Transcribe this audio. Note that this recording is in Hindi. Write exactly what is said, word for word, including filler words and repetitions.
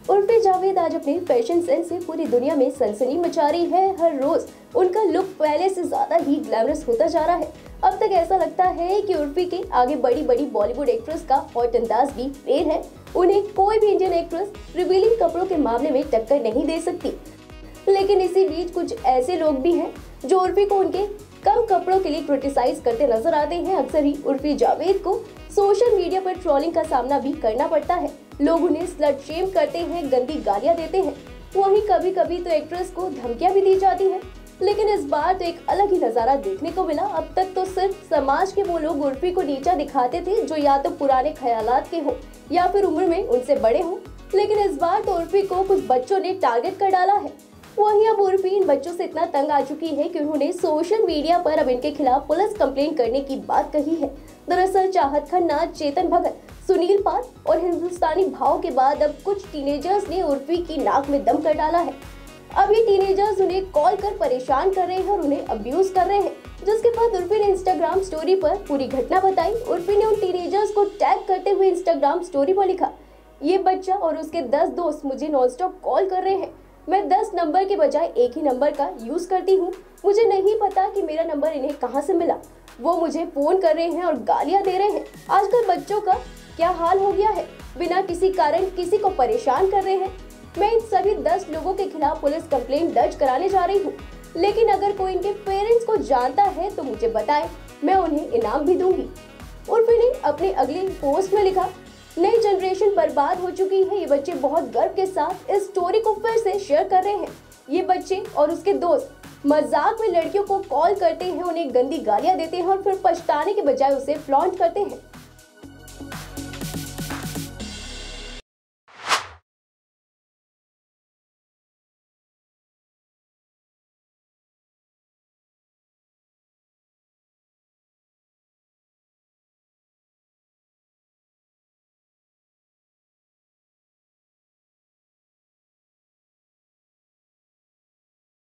उर्फी जावेद आज अपने फैशन सेंस से पूरी दुनिया में सनसनी मचा रही है। हर रोज उनका लुक पहले से ज्यादा ही ग्लैमरस होता जा रहा है। अब तक ऐसा लगता है कि उर्फी के आगे बड़ी बड़ी बॉलीवुड एक्ट्रेस का हॉट अंदाज भी फेल है। उन्हें कोई भी इंडियन एक्ट्रेस रिवीलिंग कपड़ों के मामले में टक्कर नहीं दे सकती। लेकिन इसी बीच कुछ ऐसे लोग भी हैं जो उर्फी को उनके कम कपड़ों के लिए क्रिटिसाइज करते नजर आते हैं। अक्सर ही उर्फी जावेद को सोशल मीडिया पर ट्रोलिंग का सामना भी करना पड़ता है। लोग उन्हें स्लट शेम करते हैं, गंदी गालियां देते हैं। वहीं कभी कभी तो एक्ट्रेस को धमकियां भी दी जाती हैं। लेकिन इस बार तो एक अलग ही नजारा देखने को मिला। अब तक तो सिर्फ समाज के वो लोग उर्फी को नीचा दिखाते थे जो या तो पुराने ख्यालात के हो या फिर उम्र में उनसे बड़े हो। लेकिन इस बार तो उर्फी को कुछ बच्चों ने टारगेट कर डाला है। वहीं अब उर्फी इन बच्चों से इतना तंग आ चुकी है कि उन्होंने सोशल मीडिया पर अब इनके खिलाफ पुलिस कंप्लेंट करने की बात कही है। दरअसल चाहत खन्ना, चेतन भगत, सुनील पाल और हिंदुस्तानी भाव के बाद अब कुछ टीनेजर्स ने उर्फी की नाक में दम कर डाला है। अब ये टीनेजर्स उन्हें कॉल कर परेशान कर रहे हैं और उन्हें अब्यूज कर रहे हैं, जिसके बाद उर्फी ने इंस्टाग्राम स्टोरी पर पूरी घटना बताई। उर्फी ने उन टीनेजर्स को टैग करते हुए इंस्टाग्राम स्टोरी पर लिखा, ये बच्चा और उसके दस दोस्त मुझे नॉनस्टॉप कॉल कर रहे हैं। मैं दस नंबर के बजाय एक ही नंबर का यूज करती हूँ। मुझे नहीं पता कि मेरा नंबर इन्हें कहाँ से मिला। वो मुझे फोन कर रहे हैं और गालियाँ दे रहे हैं। आजकल बच्चों का क्या हाल हो गया है, बिना किसी कारण किसी को परेशान कर रहे हैं। मैं इन सभी दस लोगों के खिलाफ पुलिस कंप्लेंट दर्ज कराने जा रही हूँ। लेकिन अगर कोई इनके पेरेंट्स को जानता है तो मुझे बताए, मैं उन्हें इनाम भी दूंगी। उर्फी ने अपने अगले पोस्ट में लिखा, नई जनरेशन बर्बाद हो चुकी है। ये बच्चे बहुत गर्व के साथ इस स्टोरी को फिर से शेयर कर रहे हैं। ये बच्चे और उसके दोस्त मजाक में लड़कियों को कॉल करते हैं, उन्हें गंदी गालियां देते हैं और फिर पछताने के बजाय उसे फ्लॉन्ट करते हैं।